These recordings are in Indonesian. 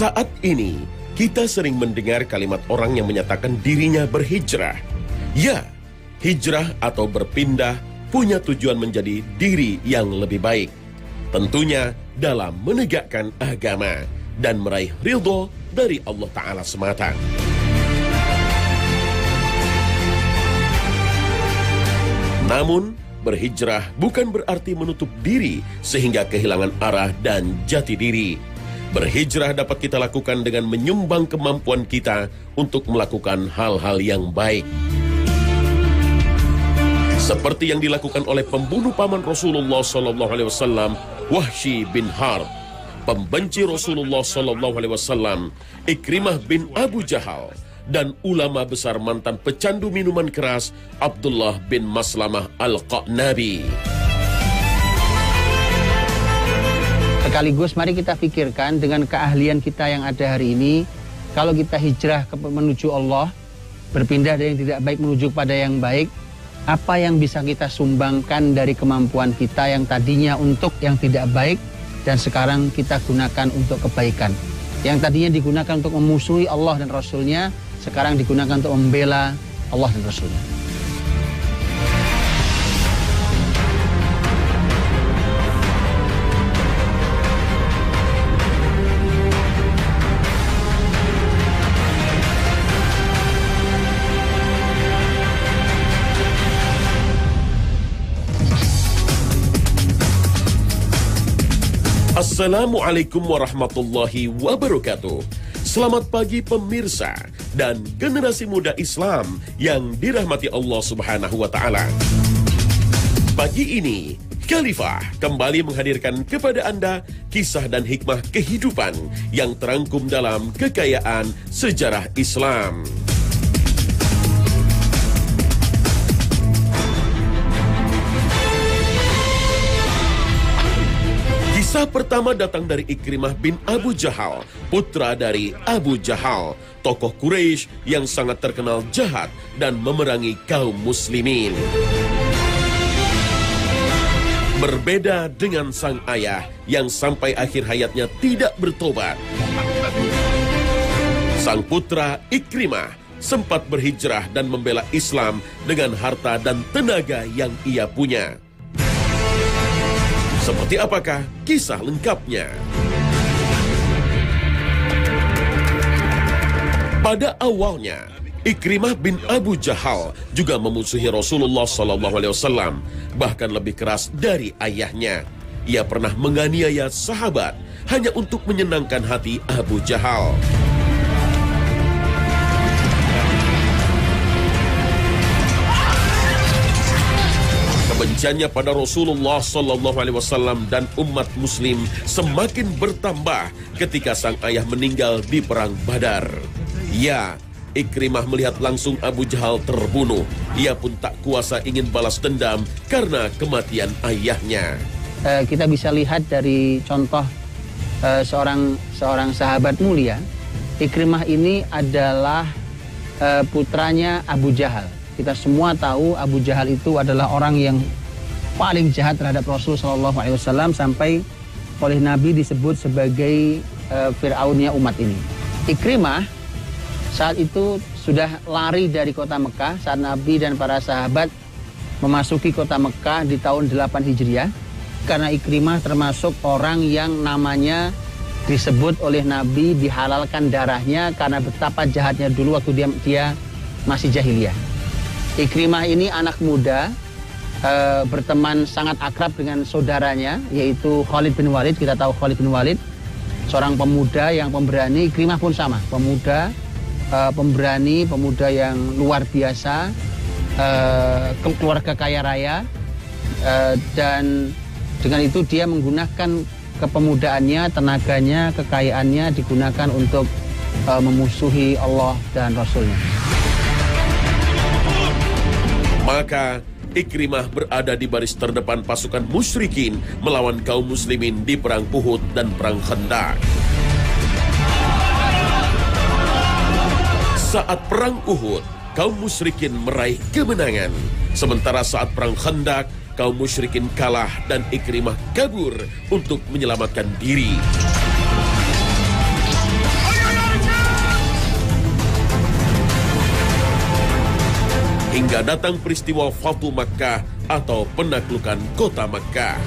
Saat ini, kita sering mendengar kalimat orang yang menyatakan dirinya berhijrah. Ya, hijrah atau berpindah punya tujuan menjadi diri yang lebih baik. Tentunya dalam menegakkan agama dan meraih ridho dari Allah Ta'ala semata. Namun, berhijrah bukan berarti menutup diri sehingga kehilangan arah dan jati diri. Berhijrah dapat kita lakukan dengan menyumbang kemampuan kita untuk melakukan hal-hal yang baik. Seperti yang dilakukan oleh pembunuh paman Rasulullah SAW, Wahsy bin Harb, pembenci Rasulullah SAW, Ikrimah bin Abu Jahal, dan ulama besar mantan pecandu minuman keras Abdullah bin Maslamah Al-Qa'nabi. Sekaligus mari kita pikirkan dengan keahlian kita yang ada hari ini, kalau kita hijrah menuju Allah, berpindah dari yang tidak baik menuju pada yang baik, apa yang bisa kita sumbangkan dari kemampuan kita yang tadinya untuk yang tidak baik dan sekarang kita gunakan untuk kebaikan. Yang tadinya digunakan untuk memusuhi Allah dan Rasulnya, sekarang digunakan untuk membela Allah dan Rasulnya. Assalamualaikum warahmatullahi wabarakatuh. Selamat pagi pemirsa dan generasi muda Islam yang dirahmati Allah Subhanahu wa Ta'ala. Pagi ini, Khalifah kembali menghadirkan kepada Anda kisah dan hikmah kehidupan yang terangkum dalam kekayaan sejarah Islam. Kisah pertama datang dari Ikrimah bin Abu Jahal, putra dari Abu Jahal, tokoh Quraisy yang sangat terkenal jahat dan memerangi kaum muslimin. Berbeda dengan sang ayah yang sampai akhir hayatnya tidak bertobat. Sang putra Ikrimah sempat berhijrah dan membela Islam dengan harta dan tenaga yang ia punya. Seperti apakah kisah lengkapnya? Pada awalnya, Ikrimah bin Abu Jahal juga memusuhi Rasulullah SAW, bahkan lebih keras dari ayahnya. Ia pernah menganiaya sahabat hanya untuk menyenangkan hati Abu Jahal. Kebenciannya pada Rasulullah SAW dan umat muslim semakin bertambah ketika sang ayah meninggal di perang Badar. Ya, Ikrimah melihat langsung Abu Jahal terbunuh. Ia pun tak kuasa ingin balas dendam karena kematian ayahnya. Kita bisa lihat dari contoh seorang sahabat mulia. Ikrimah ini adalah putranya Abu Jahal. Kita semua tahu Abu Jahal itu adalah orang yang paling jahat terhadap Rasulullah SAW sampai oleh Nabi disebut sebagai Fir'aunnya umat ini. Ikrimah saat itu sudah lari dari kota Mekah saat Nabi dan para sahabat memasuki kota Mekah di tahun 8 Hijriah. Karena Ikrimah termasuk orang yang namanya disebut oleh Nabi dihalalkan darahnya karena betapa jahatnya dulu waktu dia masih jahiliyah. Ikrimah ini anak muda, berteman sangat akrab dengan saudaranya, yaitu Khalid bin Walid. Kita tahu Khalid bin Walid, seorang pemuda yang pemberani. Ikrimah pun sama, pemuda pemberani, pemuda yang luar biasa, keluarga kaya raya, dan dengan itu dia menggunakan kepemudaannya, tenaganya, kekayaannya digunakan untuk memusuhi Allah dan Rasulnya. Maka Ikrimah berada di baris terdepan pasukan musyrikin melawan kaum muslimin di perang Uhud dan perang Khandaq. Saat perang Uhud, kaum musyrikin meraih kemenangan. Sementara saat perang Khandaq, kaum musyrikin kalah dan Ikrimah kabur untuk menyelamatkan diri. hingga datang peristiwa Fatu Makkah atau penaklukan kota Makkah.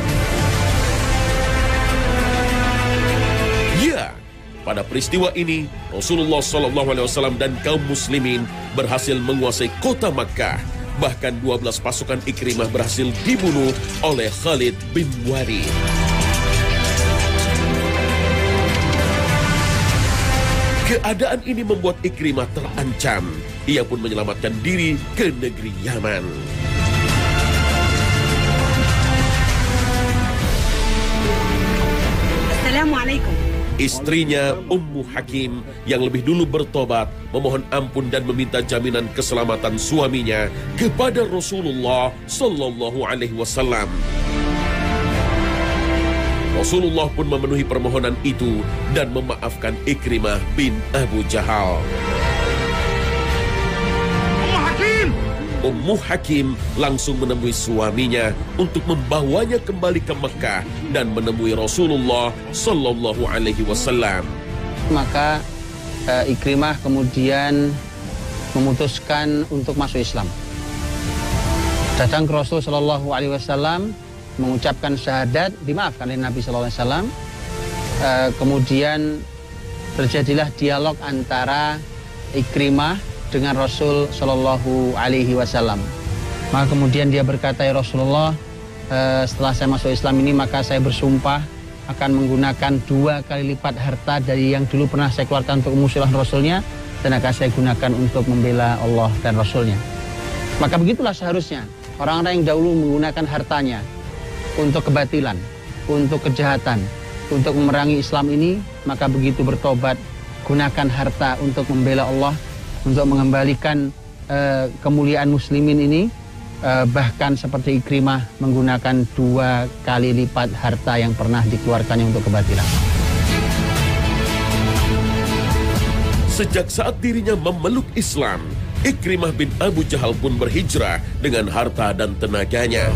Ya, pada peristiwa ini Rasulullah SAW dan kaum muslimin berhasil menguasai kota Makkah. Bahkan 12 pasukan Ikrimah berhasil dibunuh oleh Khalid bin Walid. Keadaan ini membuat Ikrimah terancam. Ia pun menyelamatkan diri ke negeri Yaman. Assalamualaikum. Istrinya Ummu Hakim yang lebih dulu bertobat memohon ampun dan meminta jaminan keselamatan suaminya kepada Rasulullah sallallahu alaihi wasallam. Rasulullah pun memenuhi permohonan itu dan memaafkan Ikrimah bin Abu Jahal. Ummu Hakim langsung menemui suaminya untuk membawanya kembali ke Mekah dan menemui Rasulullah sallallahu alaihi wasallam. Maka Ikrimah kemudian memutuskan untuk masuk Islam. Datang ke Rasul sallallahu alaihi wasallam, mengucapkan syahadat, dimaafkan oleh Nabi sallallahu alaihi wasallam. Kemudian terjadilah dialog antara Ikrimah dengan Rasul sallallahu alaihi wasallam. Maka kemudian dia berkata, ya Rasulullah, setelah saya masuk Islam ini maka saya bersumpah akan menggunakan 2 kali lipat harta dari yang dulu pernah saya keluarkan untuk musulah Rasulnya, dan akan saya gunakan untuk membela Allah dan Rasulnya. Maka begitulah seharusnya orang-orang yang dahulu menggunakan hartanya untuk kebatilan, untuk kejahatan, untuk memerangi Islam ini, maka begitu bertobat, gunakan harta untuk membela Allah, untuk mengembalikan kemuliaan muslimin ini, bahkan seperti Ikrimah menggunakan 2 kali lipat harta yang pernah dikeluarkannya untuk kebatilan. Sejak saat dirinya memeluk Islam, Ikrimah bin Abu Jahal pun berhijrah dengan harta dan tenaganya.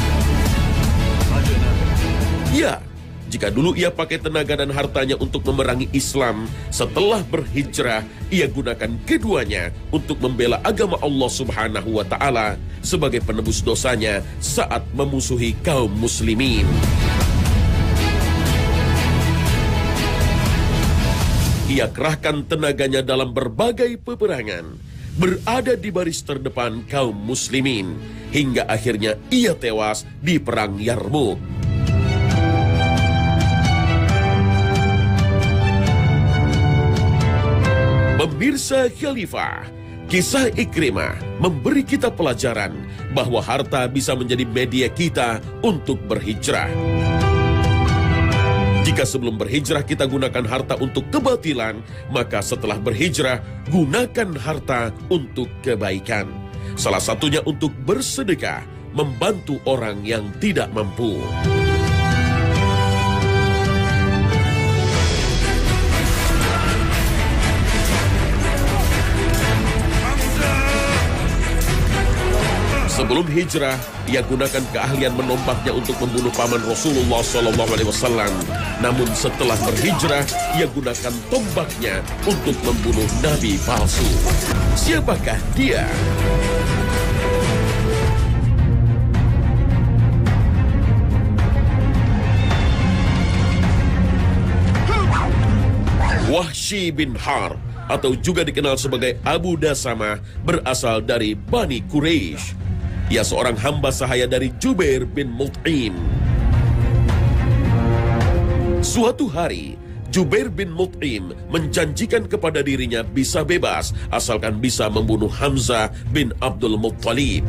Ya, jika dulu ia pakai tenaga dan hartanya untuk memerangi Islam, setelah berhijrah, ia gunakan keduanya untuk membela agama Allah Subhanahu wa Ta'ala sebagai penebus dosanya saat memusuhi kaum muslimin. Ia kerahkan tenaganya dalam berbagai peperangan, berada di baris terdepan kaum muslimin, hingga akhirnya ia tewas di perang Yarmuk. Pemirsa Khalifah, kisah Ikrimah memberi kita pelajaran bahwa harta bisa menjadi media kita untuk berhijrah. Jika sebelum berhijrah kita gunakan harta untuk kebatilan, maka setelah berhijrah gunakan harta untuk kebaikan. Salah satunya untuk bersedekah, membantu orang yang tidak mampu. Sebelum hijrah, ia gunakan keahlian menombaknya untuk membunuh paman Rasulullah SAW. Namun setelah berhijrah, ia gunakan tombaknya untuk membunuh nabi palsu. Siapakah dia? Wahsy bin Harb, atau juga dikenal sebagai Abu Dasama, berasal dari Bani Quraisy. Ia seorang hamba sahaya dari Jubair bin Mut'im. Suatu hari, Jubair bin Mut'im menjanjikan kepada dirinya bisa bebas asalkan bisa membunuh Hamzah bin Abdul Muttalib.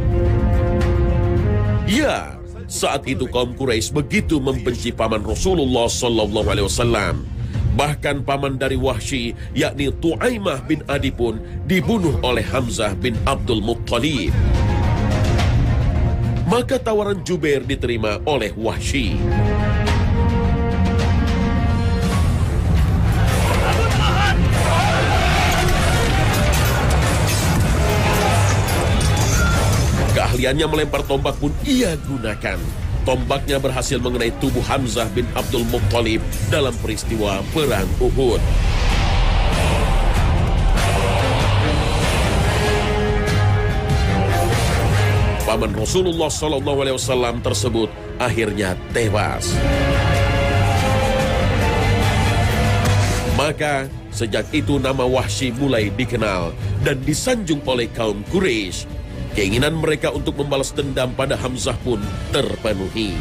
Ya, saat itu kaum Quraisy begitu membenci paman Rasulullah SAW. Bahkan paman dari Wahsy, yakni Tu'aimah bin Adi pun dibunuh oleh Hamzah bin Abdul Muttalib. Maka tawaran Jubair diterima oleh Wahsy. Keahliannya melempar tombak pun ia gunakan. Tombaknya berhasil mengenai tubuh Hamzah bin Abdul Muttalib dalam peristiwa Perang Uhud. paman Rasulullah SAW tersebut akhirnya tewas. Maka sejak itu nama Wahsy mulai dikenal dan disanjung oleh kaum Quraisy. Keinginan mereka untuk membalas dendam pada Hamzah pun terpenuhi.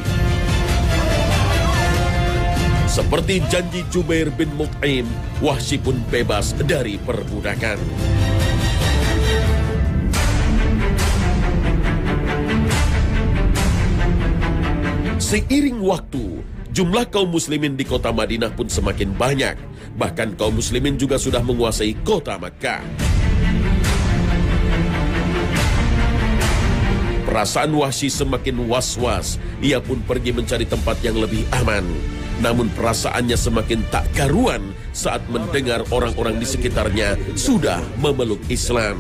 Seperti janji Jubair bin Mut'im, Wahsy pun bebas dari perbudakan. Seiring waktu, jumlah kaum muslimin di kota Madinah pun semakin banyak. Bahkan kaum muslimin juga sudah menguasai kota Makkah. Perasaan Wahsy semakin was-was. Ia pun pergi mencari tempat yang lebih aman. Namun perasaannya semakin tak karuan saat mendengar orang-orang di sekitarnya sudah memeluk Islam.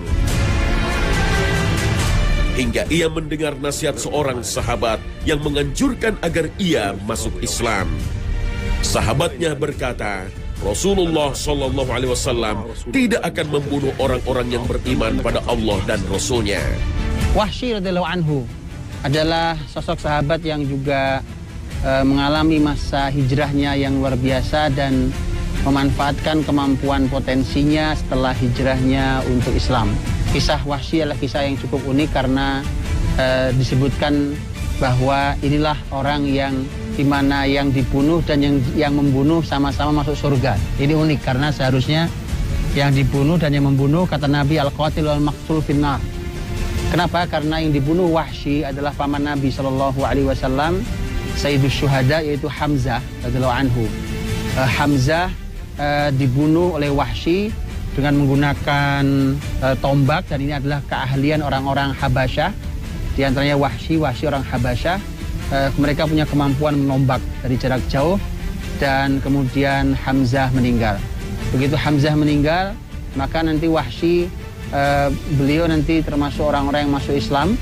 Hingga ia mendengar nasihat seorang sahabat yang menganjurkan agar ia masuk Islam. Sahabatnya berkata, Rasulullah SAW tidak akan membunuh orang-orang yang beriman pada Allah dan Rasulnya. Wahsy radhiyallahu anhu adalah sosok sahabat yang juga mengalami masa hijrahnya yang luar biasa dan memanfaatkan kemampuan potensinya setelah hijrahnya untuk Islam. Kisah Wahsy adalah kisah yang cukup unik karena disebutkan bahwa inilah orang yang dimana yang dibunuh dan yang membunuh sama-sama masuk surga. Ini unik karena seharusnya yang dibunuh dan yang membunuh, kata Nabi, al-qatil wal maqtul finnar. Kenapa? Karena yang dibunuh Wahsy adalah paman Nabi SAW, Sayyidus Syuhada, yaitu Hamzah radhiyallahu anhu. Hamzah dibunuh oleh Wahsy dengan menggunakan tombak, dan ini adalah keahlian orang-orang Habasyah. Di antaranya Wahsy orang Habasyah. Mereka punya kemampuan menombak dari jarak jauh, dan kemudian Hamzah meninggal. Begitu Hamzah meninggal, maka nanti Wahsy, beliau nanti termasuk orang-orang yang masuk Islam.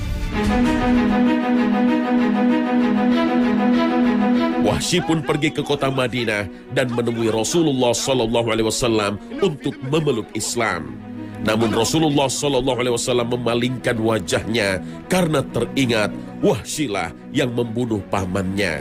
Wahsy pun pergi ke kota Madinah dan menemui Rasulullah SAW untuk memeluk Islam. Namun Rasulullah SAW memalingkan wajahnya karena teringat Wahsy-lah yang membunuh pamannya.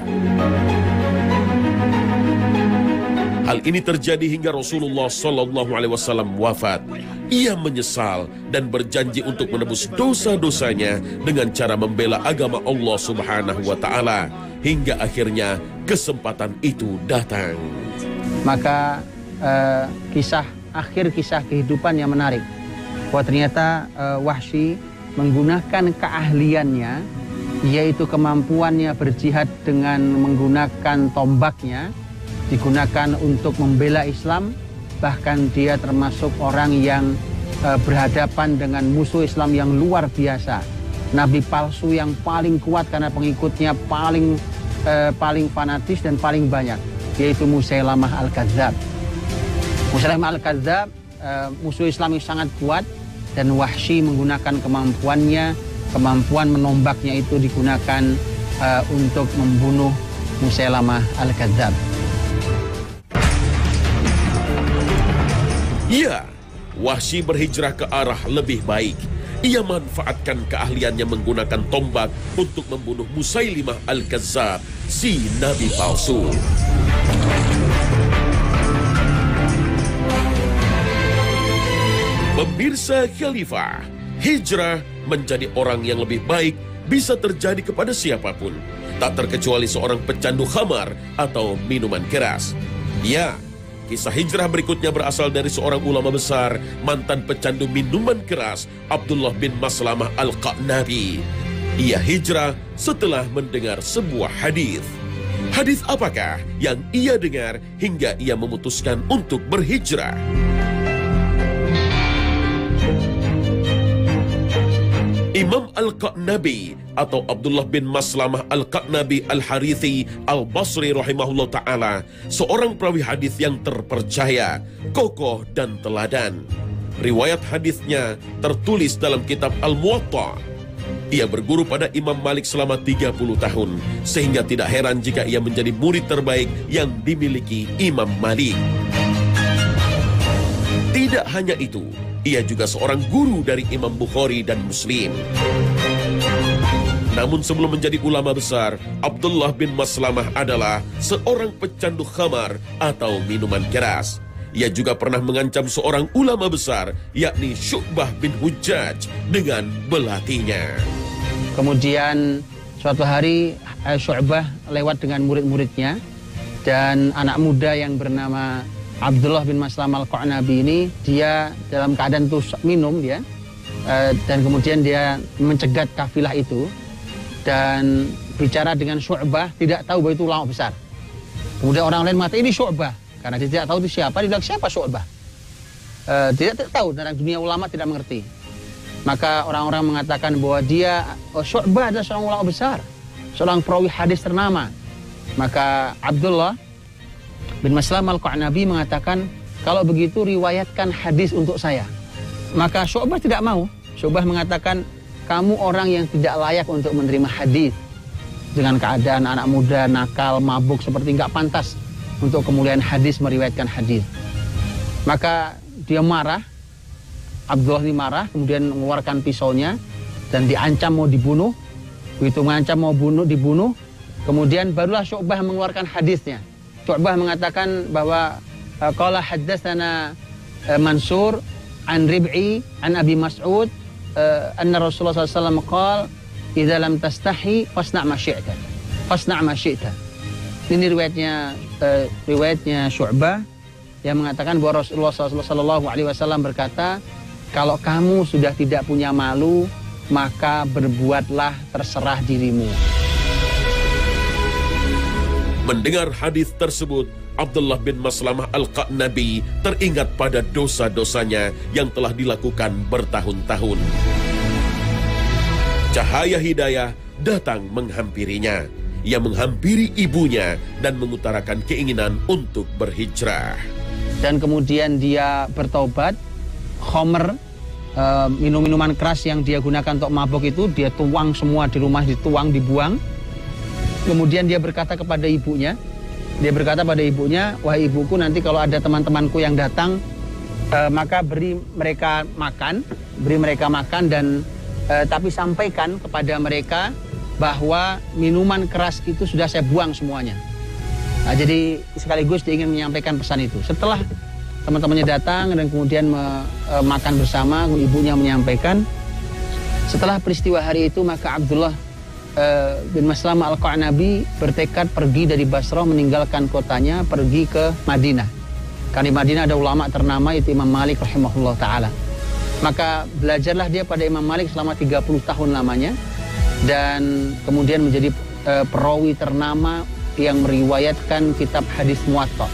Hal ini terjadi hingga Rasulullah SAW wafat. Ia menyesal dan berjanji untuk menebus dosa-dosanya dengan cara membela agama Allah Subhanahu wa Ta'ala. Hingga akhirnya kesempatan itu datang. Maka akhir kisah kehidupan yang menarik, bahwa ternyata Wahsy menggunakan keahliannya, yaitu kemampuannya berjihad dengan menggunakan tombaknya, digunakan untuk membela Islam. Bahkan dia termasuk orang yang berhadapan dengan musuh Islam yang luar biasa, nabi palsu yang paling kuat karena pengikutnya paling fanatis dan paling banyak, yaitu Musailamah al-Kadzdzab. Musailamah al-Kadzdzab musuh Islam yang sangat kuat, dan Wahsy menggunakan kemampuan menombaknya itu digunakan untuk membunuh Musailamah al-Kadzdzab. Ya, Wahsy berhijrah ke arah lebih baik. Ia manfaatkan keahliannya menggunakan tombak untuk membunuh Musailimah al-Kadzdzab, si nabi palsu. Pemirsa Khalifah, hijrah menjadi orang yang lebih baik bisa terjadi kepada siapapun, tak terkecuali seorang pecandu khamar atau minuman keras. Ya, kisah hijrah berikutnya berasal dari seorang ulama besar, mantan pecandu minuman keras, Abdullah bin Maslamah al-Qa'nabi. Ia hijrah setelah mendengar sebuah hadis. Hadis apakah yang ia dengar hingga ia memutuskan untuk berhijrah? Imam al-Qa'nabi atau Abdullah bin Maslamah al-Qa'nabi al-Harithi al-Basri rahimahullah ta'ala, seorang perawi hadis yang terpercaya, kokoh dan teladan. Riwayat hadisnya tertulis dalam kitab Al-Muwatta. Ia berguru pada Imam Malik selama 30 tahun, sehingga tidak heran jika ia menjadi murid terbaik yang dimiliki Imam Malik. Tidak hanya itu, ia juga seorang guru dari Imam Bukhari dan Muslim. Namun sebelum menjadi ulama besar, Abdullah bin Maslamah adalah seorang pecandu khamar atau minuman keras. Ia juga pernah mengancam seorang ulama besar, yakni Syu'bah bin Hujjaj, dengan belatinya. Kemudian suatu hari Syu'bah lewat dengan murid-muridnya, dan anak muda yang bernama Abdullah bin Maslamah al-Qa'nabi ini, dia dalam keadaan tuh minum dia, dan kemudian dia mencegat kafilah itu dan bicara dengan Syu'bah, tidak tahu bahwa itu ulama besar. Kemudian orang lain mengatakan ini Syu'bah, karena dia tidak tahu itu siapa. Dia bilang siapa Syu'bah? Tidak tahu, dalam dunia ulama tidak mengerti. Maka orang-orang mengatakan bahwa dia Syu'bah adalah seorang ulama besar, seorang perawi hadis ternama. Maka Abdullah bin Maslamah al-Qa'nabi mengatakan, kalau begitu riwayatkan hadis untuk saya. Maka Syu'bah tidak mau. Syu'bah mengatakan, kamu orang yang tidak layak untuk menerima hadis. Dengan keadaan anak muda, nakal, mabuk, seperti nggak pantas untuk kemuliaan hadis, meriwayatkan hadis. Maka dia marah, Abdullah ini marah, kemudian mengeluarkan pisaunya dan diancam mau dibunuh. Begitu mengancam mau dibunuh, kemudian barulah Syu'bah mengeluarkan hadisnya. Syu'bah mengatakan bahwa qala haddatsana Mansur an Rib'i an Abi Mas'ud anna Rasulullah SAW qala idza lam tastahi fasna' ma syi'ta. Fasna' ma syi'ta. Ini riwayatnya Syu'bah yang mengatakan bahwa Rasulullah SAW berkata, kalau kamu sudah tidak punya malu, maka berbuatlah terserah dirimu. Mendengar hadis tersebut, Abdullah bin Maslamah al-Qa'nabi teringat pada dosa-dosanya yang telah dilakukan bertahun-tahun. Cahaya hidayah datang menghampirinya. Ia menghampiri ibunya dan mengutarakan keinginan untuk berhijrah. Dan kemudian dia bertaubat. Khamr, minum-minuman keras yang dia gunakan untuk mabuk itu, dia tuang semua di rumah, dituang, dibuang. Kemudian dia berkata kepada ibunya, wahai ibuku, nanti kalau ada teman-temanku yang datang, maka beri mereka makan dan tapi sampaikan kepada mereka bahwa minuman keras itu sudah saya buang semuanya. Nah, jadi sekaligus dia ingin menyampaikan pesan itu. Setelah teman-temannya datang dan kemudian makan bersama, ibunya menyampaikan. Setelah peristiwa hari itu, maka Abdullah bin Maslamah al-Qa'nabi bertekad pergi dari Basrah, meninggalkan kotanya, pergi ke Madinah. Karena di Madinah ada ulama ternama, itu Imam Malik rahimahullah ta'ala. Maka belajarlah dia pada Imam Malik selama 30 tahun lamanya, dan kemudian menjadi perawi ternama yang meriwayatkan kitab hadis Muwatta.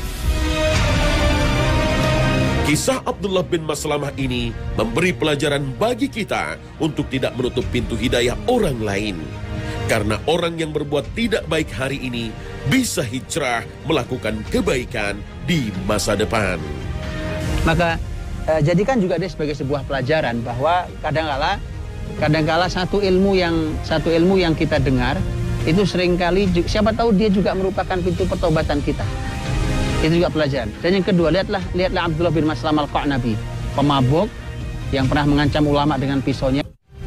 Kisah Abdullah bin Maslamah ini memberi pelajaran bagi kita untuk tidak menutup pintu hidayah orang lain. Karena orang yang berbuat tidak baik hari ini bisa hijrah melakukan kebaikan di masa depan. Maka jadikan juga dia sebagai sebuah pelajaran bahwa kadangkala satu ilmu yang kita dengar itu seringkali siapa tahu dia juga merupakan pintu pertobatan kita. Itu juga pelajaran. Dan yang kedua, lihatlah Abdullah bin Maslamah al-Qa'nabi, pemabuk yang pernah mengancam ulama dengan pisaunya.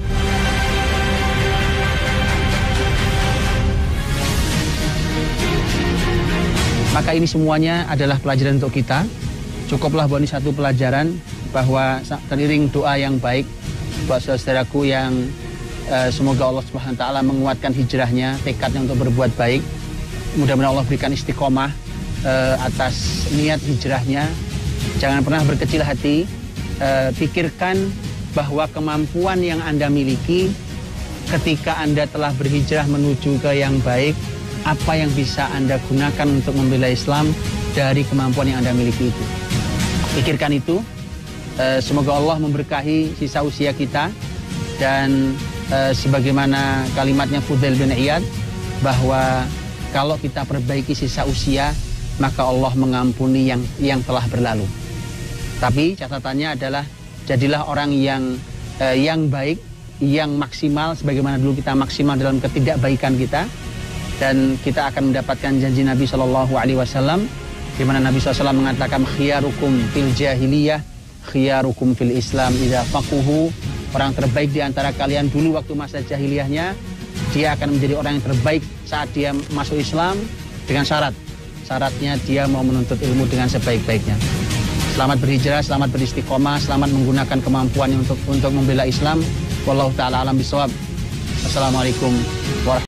Maka ini semuanya adalah pelajaran untuk kita. Cukuplah bahwa ini satu pelajaran, bahwa teriring doa yang baik buat saudaraku yang semoga Allah Subhanahu wa taala menguatkan hijrahnya, tekadnya untuk berbuat baik. Mudah-mudahan Allah berikan istiqomah atas niat hijrahnya. Jangan pernah berkecil hati. Pikirkan bahwa kemampuan yang Anda miliki ketika Anda telah berhijrah menuju ke yang baik, apa yang bisa Anda gunakan untuk membela Islam dari kemampuan yang Anda miliki itu. Pikirkan itu. Semoga Allah memberkahi sisa usia kita. Dan sebagaimana kalimatnya Fudail bin Iyad, bahwa kalau kita perbaiki sisa usia, maka Allah mengampuni yang telah berlalu. Tapi catatannya adalah jadilah orang yang baik, yang maksimal, sebagaimana dulu kita maksimal dalam ketidakbaikan kita. Dan kita akan mendapatkan janji Nabi SAW, di mana Nabi SAW mengatakan, khiyarukum fil jahiliyah, khiyarukum fil Islam idza faquhu. Orang terbaik di antara kalian dulu waktu masa jahiliyahnya dia akan menjadi orang yang terbaik saat dia masuk Islam dengan syaratnya dia mau menuntut ilmu dengan sebaik-baiknya. Selamat berhijrah, selamat beristiqomah, selamat menggunakan kemampuannya untuk membela Islam. Wallahu taala alam bisawab. Assalamualaikum warahmatullahi wabarakatuh.